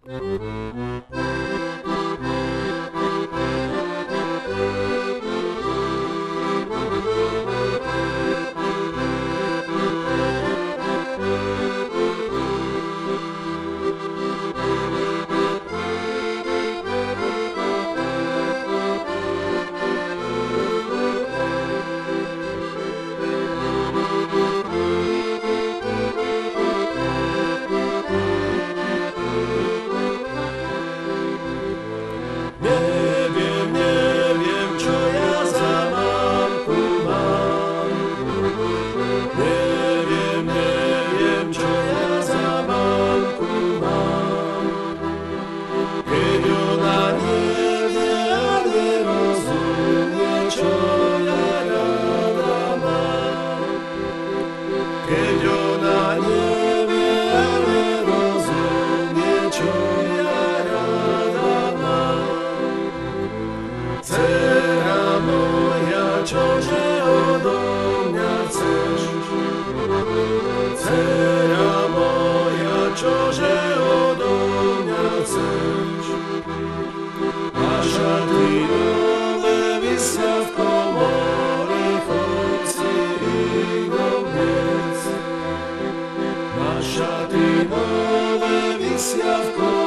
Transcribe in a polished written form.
Neviem, čo ja za mamku mám. Neviem, čo ja za mamku mám. Keď ona nevie a nerozumie, čo ja rada mám. Keď ona nevie a nerozumie, čo ja rada mám. Dcera moja, čože odo mňa chceš? Dcera moja, čože odo mňa chceš? A šaty nové visia v komore, chod si ich obliec. A šaty nové visia v komore,